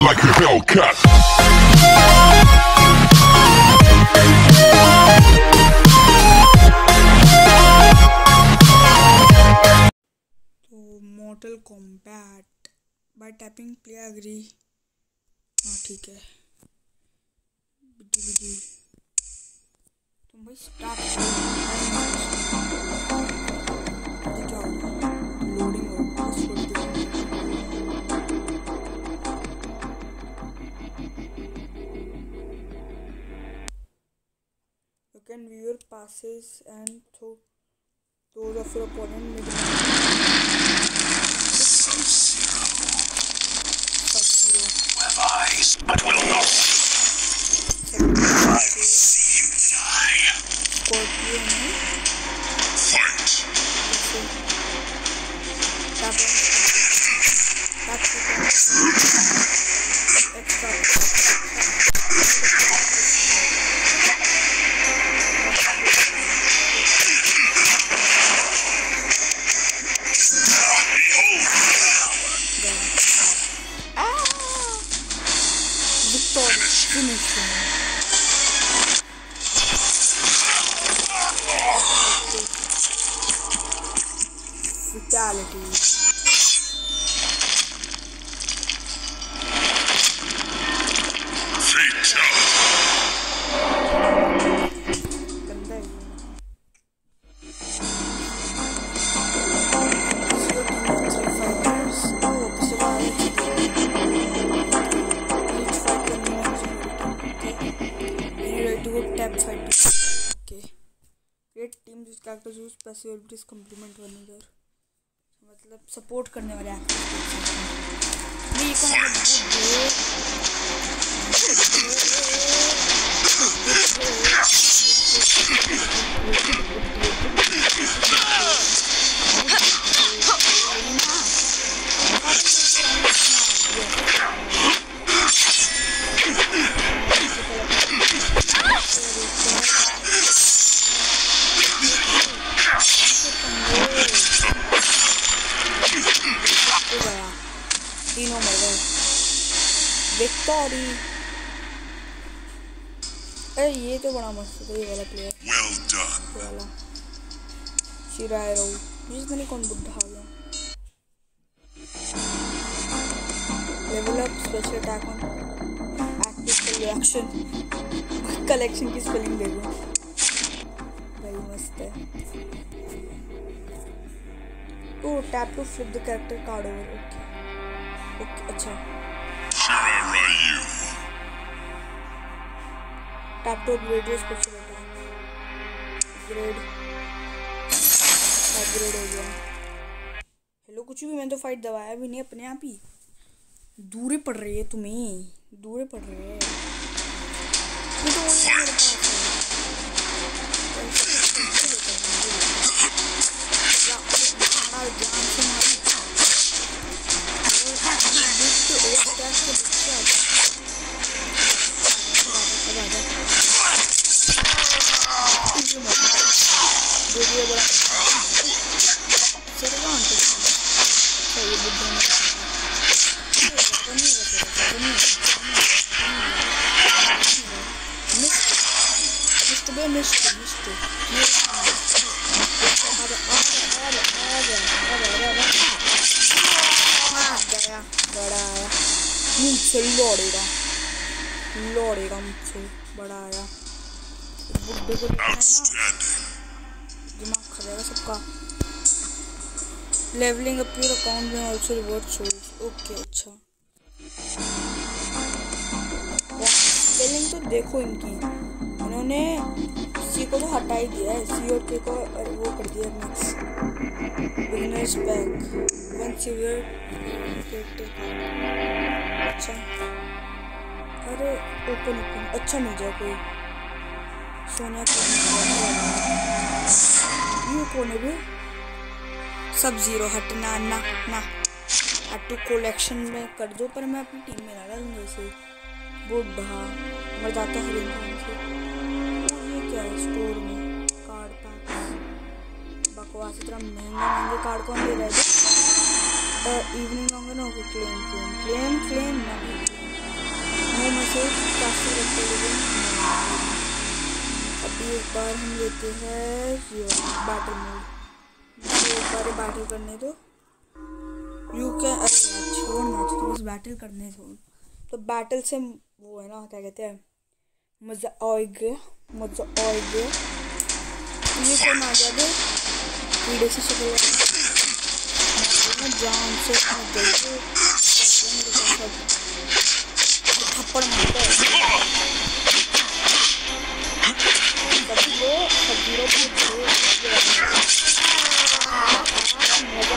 like a Hellcat. तो Mortal Kombat by tapping play agree. हाँ ठीक है बिटी तुम भाई स्टार्ट क्या होगा loading You can view your passes and throw those of your opponent. Sub-Zero. Have eyes, but will not see you die. Scorpion. Fight. Fatality. Characters use passive abilities complement one another. मतलब support करने वाले तीनों मर गए victory. अरे ये तो बड़ा मस्त था ये वाला प्लेयर वाला शिरायरो जिसमें नहीं कौन बुढ़ा आ गया। Level up special attack on active collection collection की स्पेलिंग देखो भाई मस्त है। तो tap to flip the character card over okay अच्छा tap to upgrade your special attack upgrade हो गया। हेलो कुछ भी मैंने तो फाइट दबाया भी नहीं अपने आप ही दूर पड़ रही है तुम्हें दूर पड़ रही है ये तो लौड़ेगा मुझसे बड़ा आया बुड्ढे को दिमाग खा जाएगा सबका। लेवलिंग अप योर अकाउंट में ऑल्सो रिवॉर्ड सोल्स ओके अच्छा स्पेलिंग तो देखो इनकी इन्होंने सी को तो हटा ही दिया है सी और के को वो कर दिया mix beginners pack one severe अच्छा अरे ओपन अच्छा मिल जाए कोई सोनिया ये कौन है भी सब-ज़ीरो हटना ना ना टू कलेक्शन में कर दो पर मैं अपनी टीम में ना डालूंगा इसे बुढ़ा मर जाता है इंसान से। ये क्या है स्टोर में कार्ड पैक बकवास इतना महंगे कार्ड कौन दे रहा है इवनिंग होंगे ना क्लेम ना अभी एक बार हम लेते हैं बैटल मोड। एक बार बैटल करने दो। यू कैन छोड़ मैच तो बस बैटल करने दो। तो बैटल से वो है ना क्या कहते हैं मज़ा आएगा। ये कौन आ गया दे कीड़े से शक्ल जान से थप्पड़ मारता है सभी को सब मजा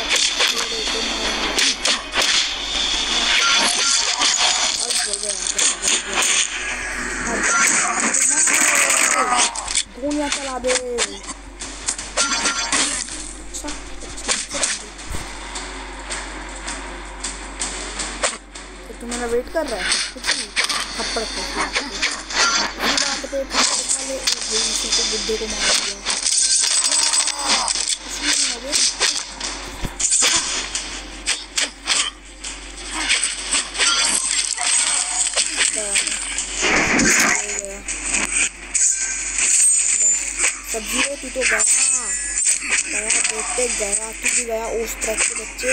दुनिया चला दे। अच्छा तो तू मेरा वेट कर रहा है कुछ नहीं थप्पड़ पे बुड्ढे को मार दिया। सब्जी तू तो गया बेटे गया तू भी गया। उस तरफ के बच्चे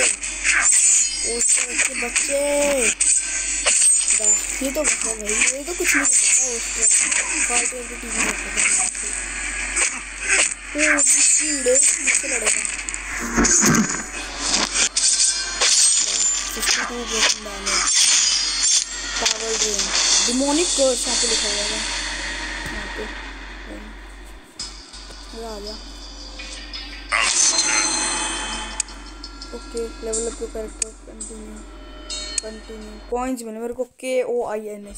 ये तो बचा भाई ये तो कुछ नहीं पता उस तरफ कीड़े मुझसे लड़ेगा। 52% damage power drain demonic curse यहाँ पे लिखा हुआ है। यहाँ पे मजा आ गया। Okay level up your character continue coins मिले मेरे को KOINS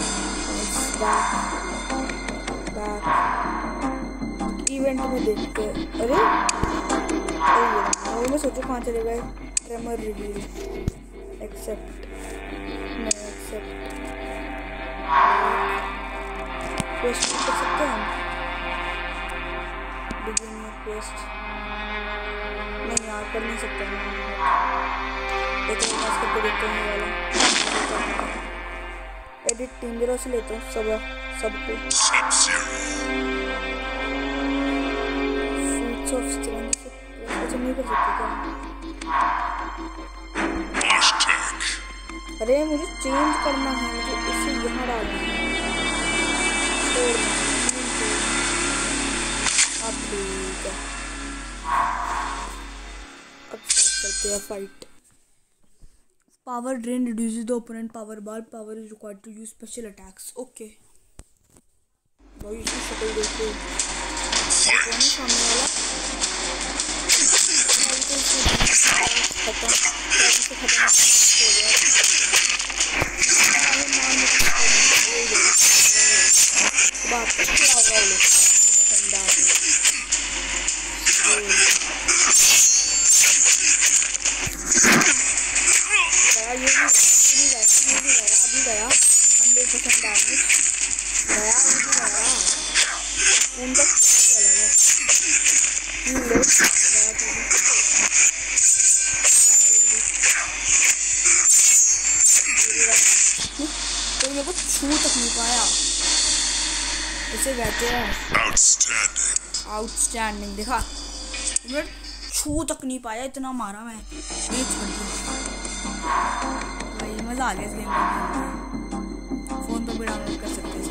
बैक इवेंट में देखते हैं। अरे मैं सोचो कहाँ चले गए। ट्रेमर रिवील एक्सेप्ट नहीं एक्सेप्ट क्वेश्चन कर सकते हैं हम। बिगिन क्वेस्ट नहीं यार कर नहीं सकते हैं। लेकिन करके देखते हैं वाला एडिट टीम 0 से लेते हैं सबको फीट्स ऑफ स्ट्रेंथ से ऐसे नहीं कर सकते क्या। अरे मुझे चेंज करना है मुझे इसे यहाँ डालना है। अब ठीक है अब स्टार्ट करते हैं fight. Power drain reduces the opponent power bar. Power is required to use special attacks. Okay. भाई इसकी शक्ल देखो। कौन है सामने वाला? खत्म हो गया। बात तो क्या होगा वो लोग? ये भी गया अभी गया 100% डैमेज गया उनका अलग है। तो मेरे को छू तक नहीं पाया। इसे कहते हैं आउटस्टैंडिंग। देखा मेरे छू तक नहीं पाया इतना मारा मैं। ये छोड़ दिया भाई मज़ा आ गया इस गेम में। फ़ोन पर भी डाउनलोड कर सकते हैं।